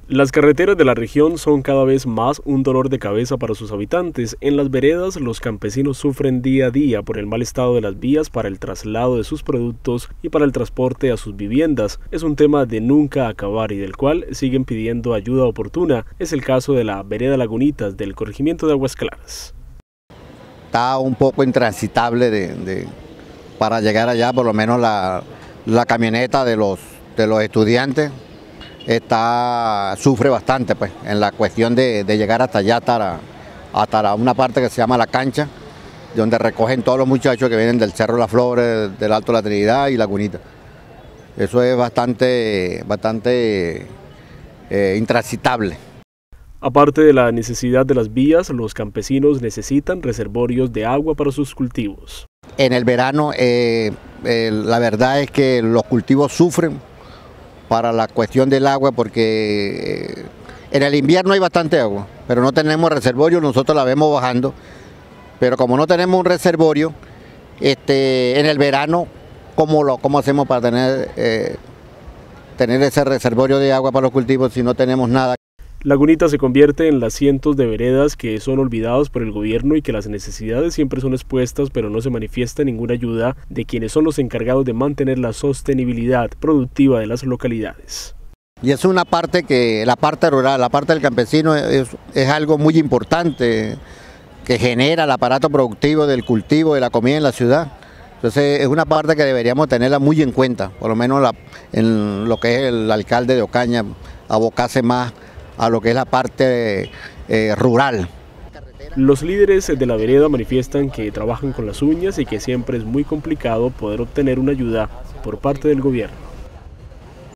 Las carreteras de la región son cada vez más un dolor de cabeza para sus habitantes. En las veredas, los campesinos sufren día a día por el mal estado de las vías para el traslado de sus productos y para el transporte a sus viviendas. Es un tema de nunca acabar y del cual siguen pidiendo ayuda oportuna. Es el caso de la vereda Lagunitas del corregimiento de Aguas Claras. Está un poco intransitable para llegar allá, por lo menos la camioneta de los estudiantes sufre bastante pues, en la cuestión de llegar hasta allá, hasta una parte que se llama La Cancha, donde recogen todos los muchachos que vienen del Cerro Las Flores, del Alto La Trinidad y Lagunita. Eso es bastante intransitable. Aparte de la necesidad de las vías, los campesinos necesitan reservorios de agua para sus cultivos. En el verano la verdad es que los cultivos sufren para la cuestión del agua porque en el invierno hay bastante agua, pero no tenemos reservorio, nosotros la vemos bajando, pero como no tenemos un reservorio, en el verano, ¿cómo hacemos para tener ese reservorio de agua para los cultivos si no tenemos nada? Lagunita se convierte en las cientos de veredas que son olvidados por el gobierno y que las necesidades siempre son expuestas, pero no se manifiesta ninguna ayuda de quienes son los encargados de mantener la sostenibilidad productiva de las localidades. Y es una parte que, la parte rural, la parte del campesino es algo muy importante que genera el aparato productivo del cultivo de la comida en la ciudad. Entonces es una parte que deberíamos tenerla muy en cuenta, por lo menos en lo que es el alcalde de Ocaña, abocarse más a lo que es la parte rural. Los líderes de la vereda manifiestan que trabajan con las uñas y que siempre es muy complicado poder obtener una ayuda por parte del gobierno.